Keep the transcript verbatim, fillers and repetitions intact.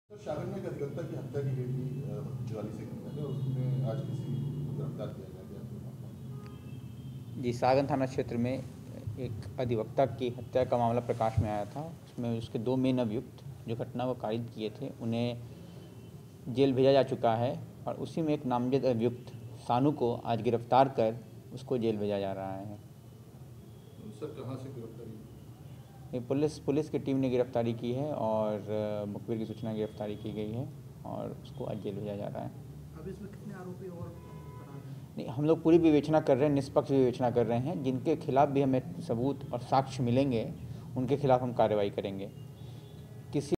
तो शागर में एक अधिवक्ता की हत्या की गई थी चौवालीस एक पहले, उसमें आज किसी को गिरफ्तार किया गया। जी, सागन थाना क्षेत्र में एक अधिवक्ता की हत्या का मामला प्रकाश में आया था। उसमें उसके दो मेन अभियुक्त जो घटना को कारित किए थे, उन्हें जेल भेजा जा चुका है और उसी में एक नामजद अभियुक्त सानू को आज गिरफ्तार कर उसको जेल भेजा जा रहा है। सर, कहाँ से गिरफ्तारी? ये पुलिस पुलिस की टीम ने गिरफ्तारी की है और मुखबिर की सूचना गिरफ्तारी की गई है और उसको आज जेल भेजा जा रहा है। अभी इसमें कितने आरोपी और फरार हैं? नहीं, हम लोग पूरी विवेचना कर रहे हैं, निष्पक्ष विवेचना कर रहे हैं। जिनके खिलाफ भी हमें सबूत और साक्ष्य मिलेंगे उनके खिलाफ हम कार्रवाई करेंगे। किसी